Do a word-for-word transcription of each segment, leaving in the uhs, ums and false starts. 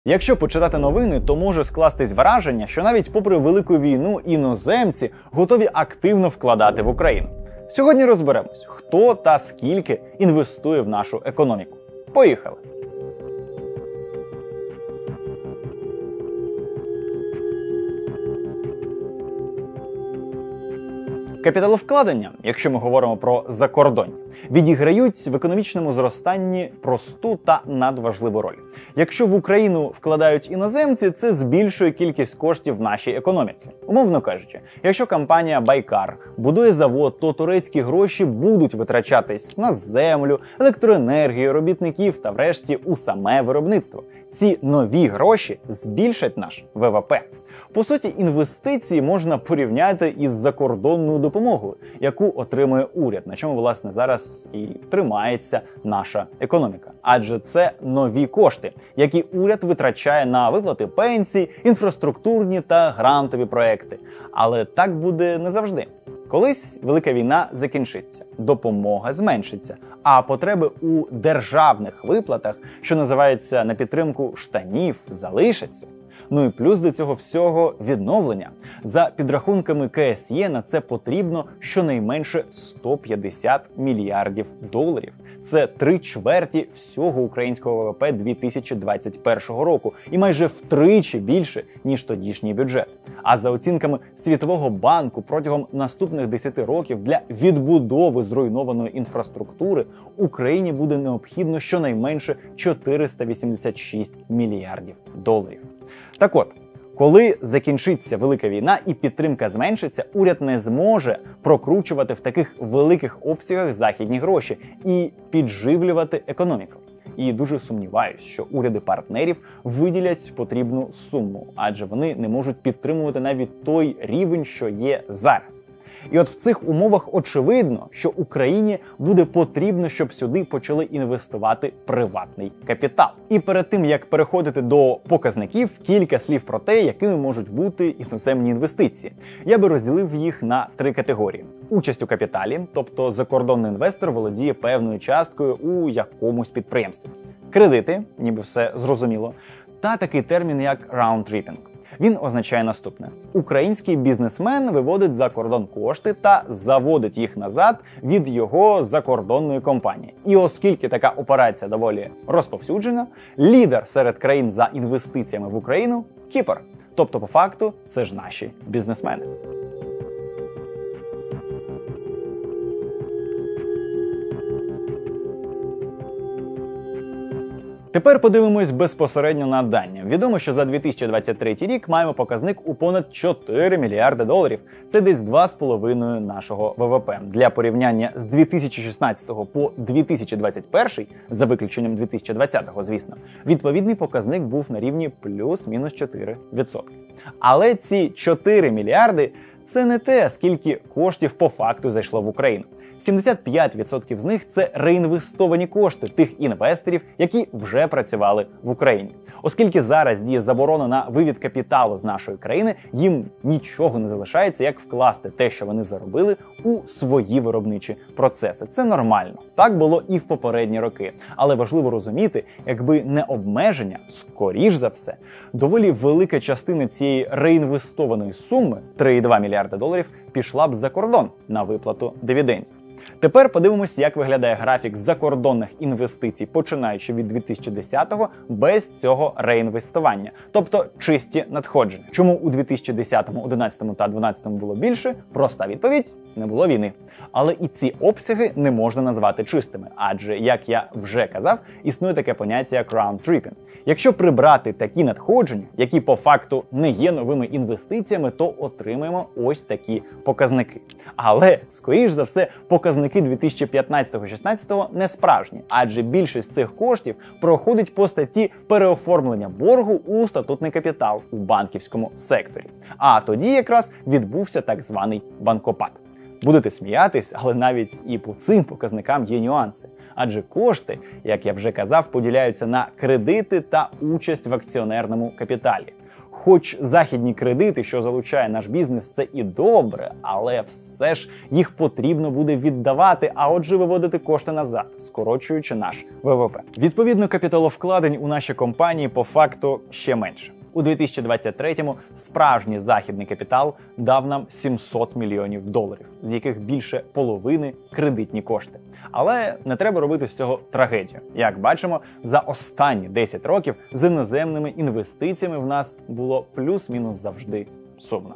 Якщо почитати новини, то може скластись враження, що навіть попри велику війну іноземці готові активно вкладати в Україну. Сьогодні розберемось, хто та скільки інвестує в нашу економіку. Поїхали! Капіталовкладення, якщо ми говоримо про закордонні, відіграють в економічному зростанні просту та надважливу роль. Якщо в Україну вкладають іноземці, це збільшує кількість коштів в нашій економіці. Умовно кажучи, якщо компанія Байкар будує завод, то турецькі гроші будуть витрачатись на землю, електроенергію, робітників та врешті у саме виробництво. Ці нові гроші збільшать наш ве ве пе. По суті, інвестиції можна порівняти із закордонною допомогою, яку отримує уряд, на чому, власне, зараз і тримається наша економіка. Адже це нові кошти, які уряд витрачає на виплати пенсій, інфраструктурні та грантові проекти. Але так буде не завжди. Колись велика війна закінчиться, допомога зменшиться, а потреби у державних виплатах, що називається на підтримку штанів, залишаться. Ну і плюс до цього всього відновлення. За підрахунками ка ес є на це потрібно щонайменше сто п'ятдесят мільярдів доларів. Це три чверті всього українського ве ве пе дві тисячі двадцять першого року і майже втричі більше, ніж тодішній бюджет. А за оцінками Світового банку, протягом наступних десяти років для відбудови зруйнованої інфраструктури Україні буде необхідно щонайменше чотириста вісімдесят шість мільярдів доларів. Так от, коли закінчиться велика війна і підтримка зменшиться, уряд не зможе прокручувати в таких великих обсягах західні гроші і підживлювати економіку. І дуже сумніваюсь, що уряди партнерів виділять потрібну суму, адже вони не можуть підтримувати навіть той рівень, що є зараз. І от в цих умовах очевидно, що Україні буде потрібно, щоб сюди почали інвестувати приватний капітал. І перед тим, як переходити до показників, кілька слів про те, якими можуть бути іноземні інвестиції. Я би розділив їх на три категорії. Участь у капіталі, тобто закордонний інвестор володіє певною часткою у якомусь підприємстві. Кредити, ніби все зрозуміло, та такий термін, як раунд-тріпінг. Він означає наступне. Український бізнесмен виводить за кордон кошти та заводить їх назад від його закордонної компанії. І оскільки така операція доволі розповсюджена, лідер серед країн за інвестиціями в Україну – Кіпр. Тобто, по факту, це ж наші бізнесмени. Тепер подивимось безпосередньо на дані. Відомо, що за дві тисячі двадцять третій рік маємо показник у понад чотири мільярди доларів. Це десь два з половиною нашого ве ве пе. Для порівняння з дві тисячі шістнадцятого по дві тисячі двадцять перший, за виключенням дві тисячі двадцятого, звісно, відповідний показник був на рівні плюс-мінус чотири відсотки. Але ці чотири мільярди – це не те, скільки коштів по факту зайшло в Україну. сімдесят п'ять відсотків з них – це реінвестовані кошти тих інвесторів, які вже працювали в Україні. Оскільки зараз діє заборона на вивід капіталу з нашої країни, їм нічого не залишається, як вкласти те, що вони заробили, у свої виробничі процеси. Це нормально. Так було і в попередні роки. Але важливо розуміти, якби не обмеження, скоріш за все, доволі велика частина цієї реінвестованої суми – три цілих дві мільярди доларів – пішла б за кордон на виплату дивідендів. Тепер подивимось, як виглядає графік закордонних інвестицій, починаючи від дві тисячі десятого, без цього реінвестування, тобто чисті надходження. Чому у дві тисячі десятому, одинадцятому та дванадцятому було більше? Проста відповідь – не було війни. Але і ці обсяги не можна назвати чистими, адже, як я вже казав, існує таке поняття як раунд-тріпінг. Якщо прибрати такі надходження, які по факту не є новими інвестиціями, то отримаємо ось такі показники. Але, скоріш за все, показники дві тисячі п'ятнадцятого шістнадцятого не справжні, адже більшість цих коштів проходить по статті переоформлення боргу у статутний капітал у банківському секторі. А тоді якраз відбувся так званий банкопад. Будете сміятись, але навіть і по цим показникам є нюанси. Адже кошти, як я вже казав, поділяються на кредити та участь в акціонерному капіталі. хоч західні кредити, що залучає наш бізнес, це і добре, але все ж їх потрібно буде віддавати, а отже виводити кошти назад, скорочуючи наш ВВП. Відповідно, капіталовкладень у наші компанії по факту ще менше. У дві тисячі двадцять третьому справжній західний капітал дав нам сімсот мільйонів доларів, з яких більше половини – кредитні кошти. Але не треба робити з цього трагедію. Як бачимо, за останні десять років з іноземними інвестиціями в нас було плюс-мінус завжди сумно.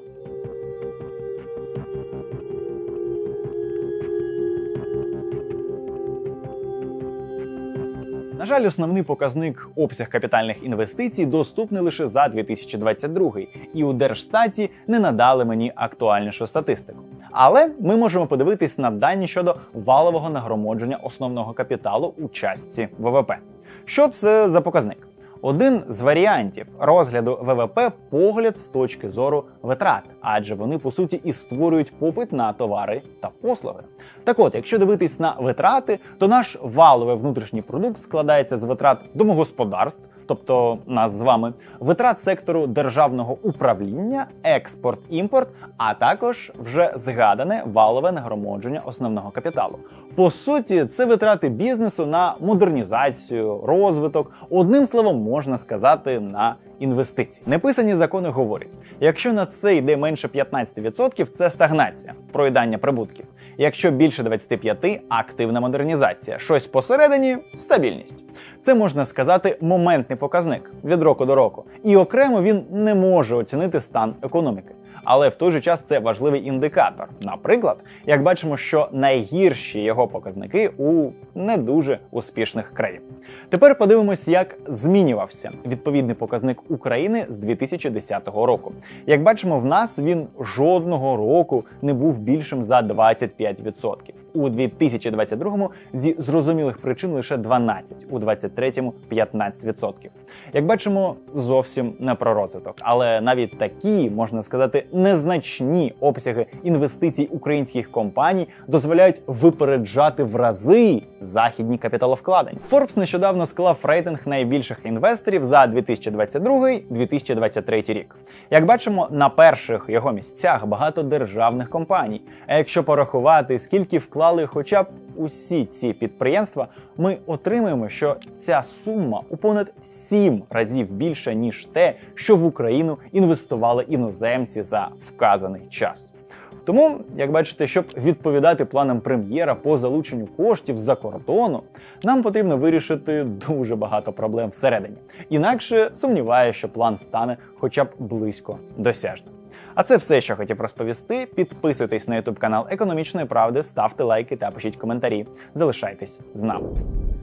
На жаль, основний показник обсяг капітальних інвестицій доступний лише за дві тисячі двадцять другий, і у Держстаті не надали мені актуальнішу статистику. Але ми можемо подивитись на дані щодо валового нагромадження основного капіталу у частці ВВП. Що це за показник? Один з варіантів розгляду ВВП – погляд з точки зору витрат, адже вони, по суті, і створюють попит на товари та послуги. Так от, якщо дивитись на витрати, то наш валовий внутрішній продукт складається з витрат домогосподарств, тобто нас з вами, витрат сектору державного управління, експорт-імпорт, а також вже згадане валове нагромадження основного капіталу. По суті, це витрати бізнесу на модернізацію, розвиток, одним словом, можна сказати, на інвестиції. Неписані закони говорять, якщо на це йде менше п'ятнадцять відсотків, це стагнація, проїдання прибутків. Якщо більше двадцять п'ять – активна модернізація, щось посередині – стабільність. Це, можна сказати, моментний показник від року до року. І окремо він не може оцінити стан економіки. Але в той же час це важливий індикатор. Наприклад, як бачимо, що найгірші його показники у не дуже успішних країн. Тепер подивимось, як змінювався відповідний показник України з дві тисячі десятого року. Як бачимо, в нас він жодного року не був більшим за двадцять п'ять відсотків. У дві тисячі двадцять другому зі зрозумілих причин лише дванадцять, у двадцять третьому – п'ятнадцять відсотків. Як бачимо, зовсім не про розвиток. Але навіть такі, можна сказати, незначні обсяги інвестицій українських компаній дозволяють випереджати в рази західні капіталовкладення. Forbes нещодавно склав рейтинг найбільших інвесторів за дві тисячі двадцять другий - дві тисячі двадцять третій рік. Як бачимо, на перших його місцях багато державних компаній. А якщо порахувати, скільки вклали хоча б усі ці підприємства, ми отримаємо, що ця сума у понад сім разів більша, ніж те, що в Україну інвестували іноземці за вказаний час. Тому, як бачите, щоб відповідати планам прем'єра по залученню коштів з-за кордону, нам потрібно вирішити дуже багато проблем всередині. Інакше сумніваюся, що план стане хоча б близько досяжним. А це все, що хотів розповісти. Підписуйтесь на ютуб канал Економічної правди, ставте лайки та пишіть коментарі. Залишайтесь з нами.